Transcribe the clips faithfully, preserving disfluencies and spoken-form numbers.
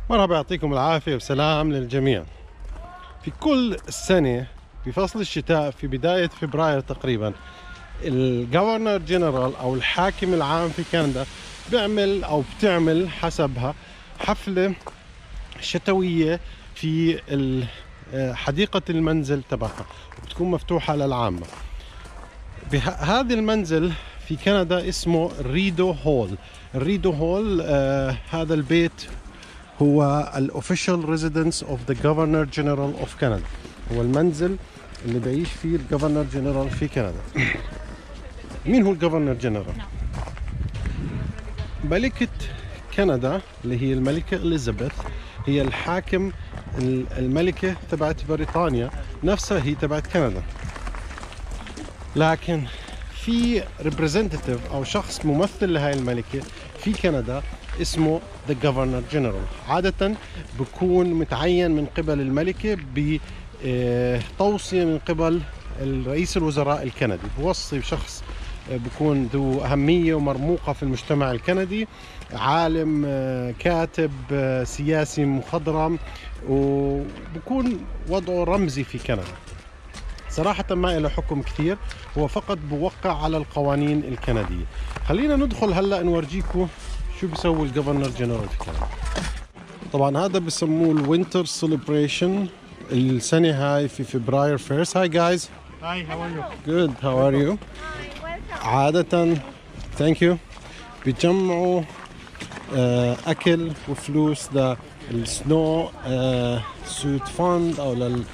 مرحبا، يعطيكم العافية وسلام للجميع. في كل سنة في فصل الشتاء في بداية فبراير تقريبا الجفرنر جنرال أو الحاكم العام في كندا بيعمل أو بتعمل حسبها حفلة شتوية في حديقة المنزل تبعها، وبتكون مفتوحة للعامة. هذا المنزل في كندا اسمه ريدو هول. الريدو هول آه هذا البيت هو الأوفيشال ريزيدنس اوف ذا جفرنر جنرال اوف كندا، هو المنزل اللي بيعيش فيه الجفرنر جنرال في كندا. مين هو الجفرنر جنرال؟ ملكة كندا اللي هي الملكة إليزابيث هي الحاكم الملكة تبعت بريطانيا نفسها، هي تبعت كندا، لكن في ريبريزنتيف او شخص ممثل لهاي الملكة في كندا اسمه The Governor General. عادة بكون متعين من قبل الملكة بتوصية من قبل الرئيس الوزراء الكندي، بوصي شخص بكون ذو أهمية ومرموقة في المجتمع الكندي، عالم، كاتب، سياسي مخضرم، وبكون وضعه رمزي في كندا. صراحة ما له حكم كثير، هو فقط بوقع على القوانين الكندية. خلينا ندخل هلا نورجيكم شو بيسوي الجفرنر جنرال في كندا. طبعا هذا بسموه الوينتر سيلبريشن السنة هاي في فبراير فيرست. هاي جايز. هاي how are you? Good, how are you? عادة thank you بيجمعوا أكل وفلوس للسنو سوت فاند أو لل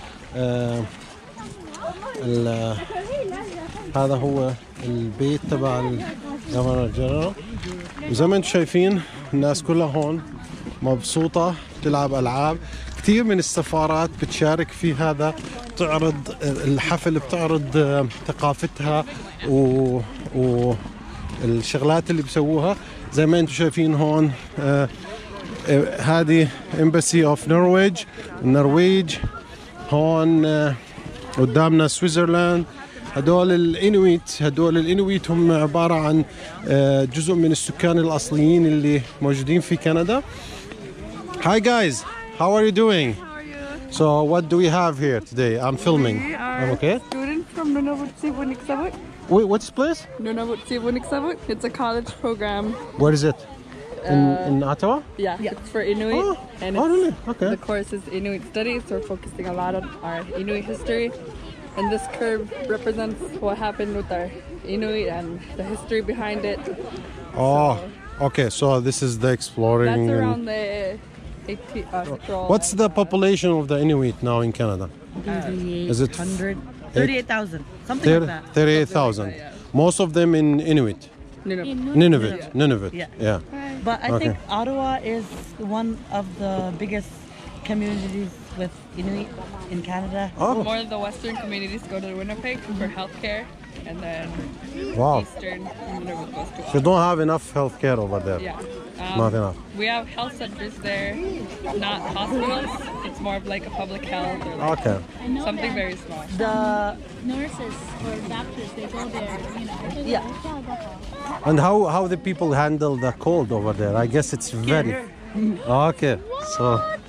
ال هذا هو البيت تبع الجفرنر جنرال. وزي ما انتم شايفين الناس كلها هون مبسوطة تلعب ألعاب. كثير من السفارات بتشارك في هذا، بتعرض الحفل، بتعرض ثقافتها و... والشغلات اللي بسووها. زي ما انتم شايفين هون آه آه هذه امباسي اوف نرويج، النرويج. هون آه قدامنا سويسرلاند. هدول الانويت، هدول الانويت هم عبارة عن جزء من السكان الأصليين اللي موجودين في كندا. Hi guys, how are you doing? How are you? So what do we have here today? I'm filming. We are I'm okay. students from Nunavut Sivuniksavut. Wait, what's this place? Nunavut Sivuniksavut. It's a college program. Where is it? In, Uh, in Ottawa? Yeah, yeah. It's for Inuit. Oh, and oh it's, really? Okay. The course is Inuit Studies, so we're focusing a lot on our Inuit history. And this curve represents what happened with our Inuit and the history behind it. Oh, so okay. So this is the exploring. that's and- around the eighteen, uh, central. What's the population of the Inuit now in Canada? Is it thirty-eight thousand, something like that. thirty-eight thousand. Most of them in Inuit. Nunavut. Nunavut. Nunavut. Yeah. Yeah. But I Okay. think Ottawa is one of the biggest communities with Inuit in Canada. Oh, More of the western communities go to Winnipeg for healthcare, and then wow. eastern Nunavut goes to You don't have enough health care over there. Yeah. Not Um, enough. we have health centers there, not hospitals. It's more of like a public health or like Okay. something very small. The nurses or doctors, they go there, you know. yeah, And how how the people handle the cold over there? I guess it's very. Okay. So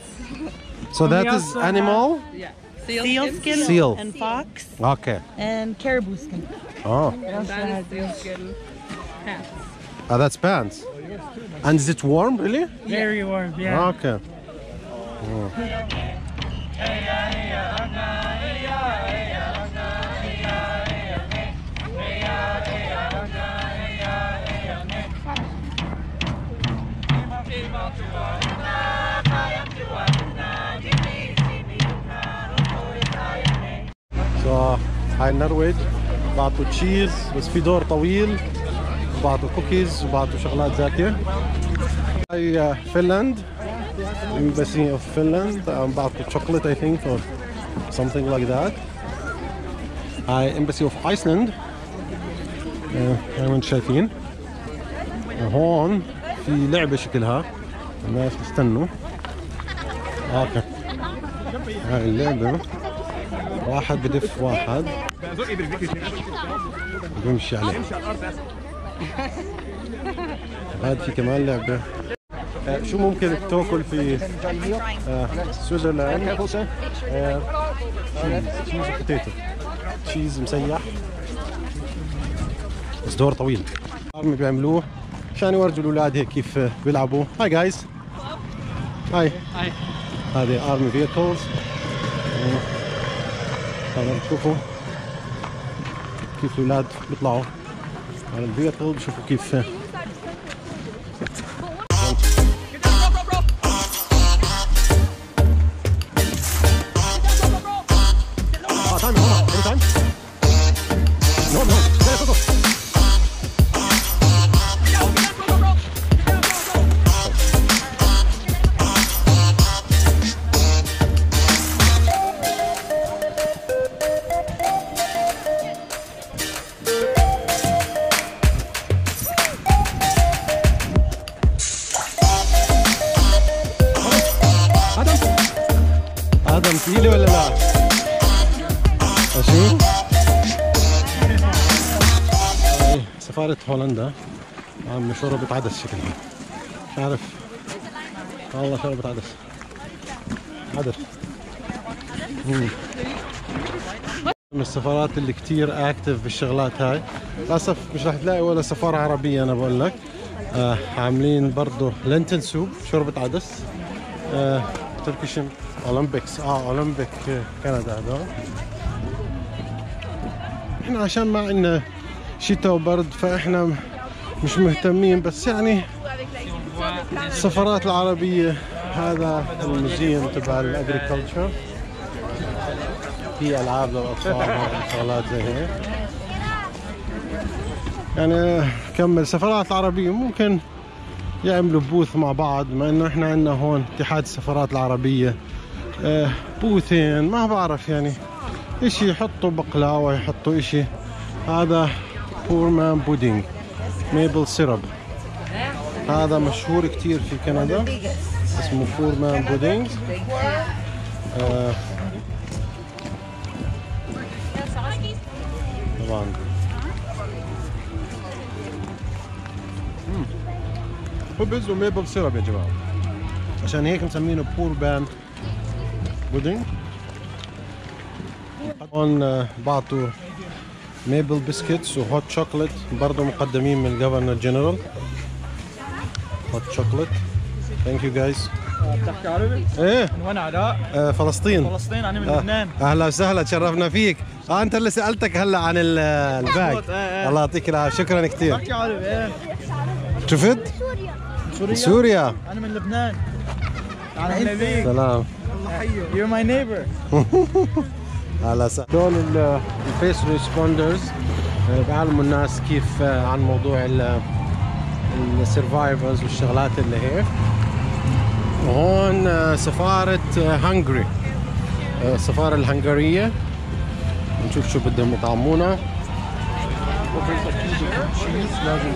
so that is animal. Yeah. Seal, seal skin. skin Seal. and fox Okay. and caribou skin. Oh, That is seal skin hats. oh that's pants. And is it warm? Really? Very warm, yeah. Okay. So هاي النرويج بعطوا تشيز بس في دور طويل، بعطوا كوكيز وبعطوا شغلات زاكية. هاي فنلند، Embassy of Finland، بعطوا chocolate I think or something like that. هاي Embassy of Iceland. هاي وين شايفين. هون في لعبة شكلها، الناس استنوا. اوكي. هاي اللعبة واحد بدف واحد بيمشي عليه. هاد في كمان لعبة آه، شو ممكن تاكل في آه، سويسرلاند؟ تشيز وبوتيتو، تشيز مسيح بس دور طويل. ارمي بيعملوه عشان يورجوا الاولاد هيك كيف بيلعبوا. هاي جايز، هاي هاي هذه ارمي فيكلز. هذا بتشوفوا كيف الاولاد بيطلعوا على الفيكل، بشوفوا كيف ادم ثقيله ولا لا؟ ماشي. هاي سفارة هولندا عم شوربة عدس شكلها، مش عارف والله شوربة عدس عدس. مم. من السفارات اللي كتير اكتف بالشغلات هاي. للاسف مش رح تلاقي ولا سفارة عربية انا بقول لك. آه عاملين برضه لنتن سوب شوربة عدس. آه تركيش اولمبيكس اه اولمبيك كندا هذول. احنا عشان ما عندنا شتاء وبرد فاحنا مش مهتمين، بس يعني السفارات العربية هذا الموزيوم تبع الاجريكلتشر، في العاب للاطفال وشغلات زي هيك. يعني كمل السفارات العربية ممكن يعملوا بوث مع بعض، بما انه احنا عندنا هون اتحاد السفارات العربية آه بوثين، ما بعرف يعني اشي يحطوا بقلاوة يحطوا اشي. هذا بورمان بودينج ميبل سيرب، هذا مشهور كتير في كندا اسمه بورمان بودينج. آه طبعا خبز وميبل سيرب يا جماعة، عشان هيك مسمينه بورمان بودينج. هون بعطوا ميبل بسكيتس وهوت شوكليت برضه مقدمين من الجفرنر جنرال. هوت شوكليت. ثانك يو جايز. بتحكي عربي؟ ايه. من وين علاء؟ آه فلسطين. فلسطين، انا من آه. لبنان. اهلا وسهلا تشرفنا فيك. اه انت اللي سالتك هلا عن الباك. ايه. الله يعطيك العافيه، شكرا كثير. بحكي عربي. ايه. شفت؟ سوريا. سوريا. انا من لبنان. اهلا بيك. سلام. الله يحييك. You're my neighbor. هلا وسهلا. دول الفيس ريسبوندرز بيعلموا الناس كيف عن موضوع السرفايفرز والشغلات اللي هيك. وهون سفارة هنغري، السفارة الهنغارية. نشوف شو بدهم يطعمونا. لازم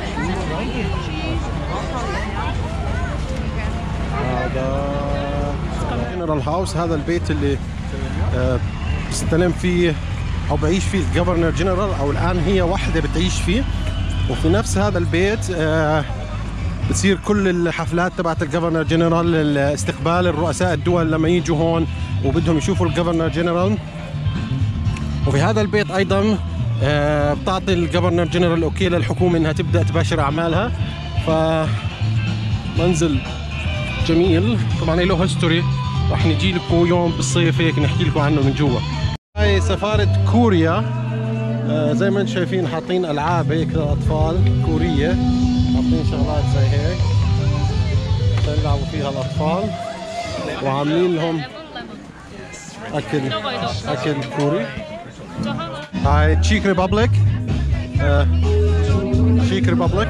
هذا جنرال هاوس، هذا البيت اللي بستلم فيه او بعيش فيه الجفرنر جنرال، او الان هي وحده بتعيش فيه. وفي نفس هذا البيت بتصير كل الحفلات تبعت الجفرنر جنرال، استقبال الرؤساء الدول لما يجوا هون وبدهم يشوفوا الجفرنر جنرال. وفي هذا البيت ايضا بتعطي الجفرنر جنرال اوكي للحكومه انها تبدا تباشر اعمالها. فمنزل جميل طبعا له هيستوري، راح نجي لكم يوم بالصيف هيك نحكي لكم عنه من جوا. هاي سفارة كوريا. آه زي ما انتم شايفين حاطين العاب هيك للاطفال كورية، حاطين شغلات زي هيك عشان يلعبوا فيها الاطفال، وعاملين لهم اكل اكل كوري. هاي تشيك ريبابليك. آه تشيك ريبابليك.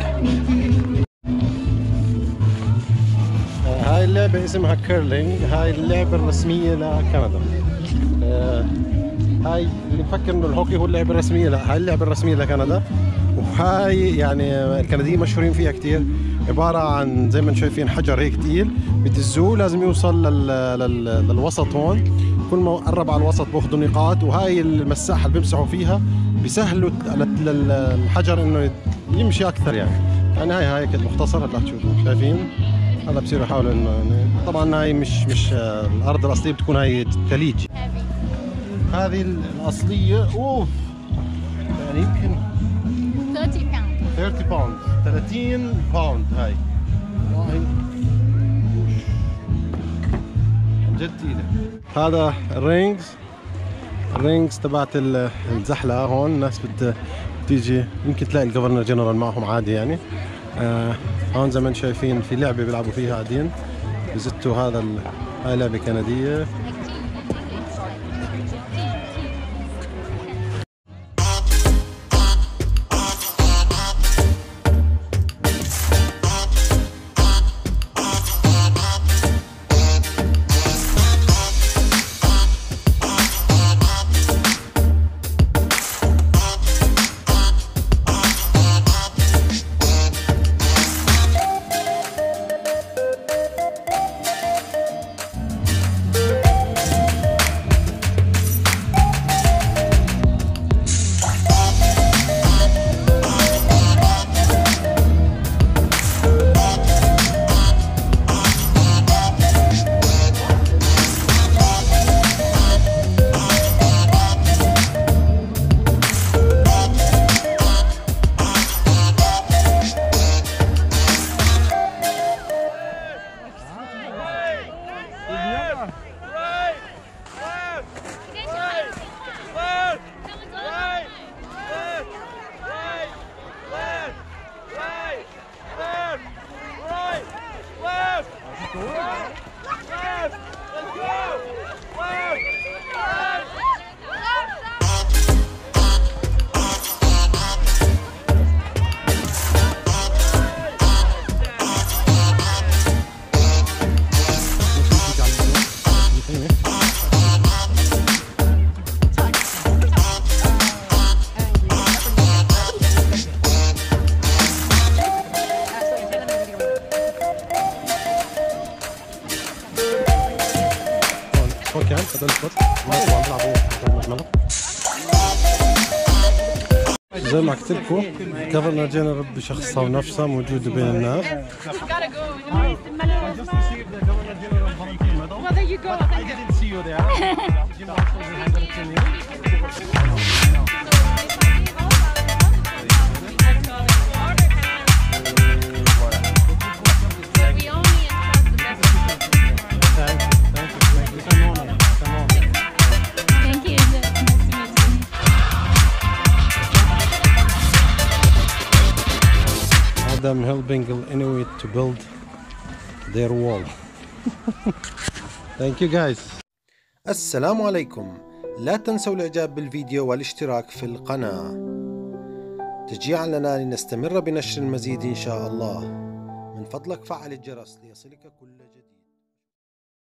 هاي اللعبة اسمها كيرلينج، هاي اللعبة الرسمية لكندا. آه هاي اللي مفكر انه الهوكي هو اللعبة الرسمية، لا هاي اللعبة الرسمية لكندا. وهاي يعني الكنديين مشهورين فيها كتير، عبارة عن زي ما انتم شايفين حجر هيك تقيل بدزوه لازم يوصل لل... لل... للوسط هون، كل ما قرب على الوسط باخذوا نقاط، وهاي المساحة اللي بيمسحوا فيها بيسهلوا للحجر انه يمشي اكثر يعني. يعني هاي هاي مختصر هلا تشوفوا شايفين هلا بصيروا يحاولوا انه يعني طبعا هاي مش مش الارض الاصليه، بتكون هاي ثليج. هذه الاصليه اوف يعني يمكن thirty pounds. ثلاثين باوند ثلاثين باوند هاي والله عن جد ثقيله. هذا الرينجز الرينجز تبعت الزحلقه. هون الناس بت بتيجي يمكن تلاقي الجفرنر جنرال معهم عادي يعني. آه هون زي ما انتم شايفين في لعبه بيلعبوا فيها قاعدين بزتوا. هذا ال... هاي لعبه كنديه. كان هذا الفط ما طبعا بيلعبوا زي ما قلت لكم الجفرنر جنرال بشخصها ونفسها موجوده بين الناس. them helping Inuit to build their wall. Thank you guys. السلام عليكم. لا تنسوا الاعجاب بالفيديو والاشتراك في القناة تشجيعا لنا لنستمر بنشر المزيد ان شاء الله. من فضلك فعل الجرس ليصلك كل جديد.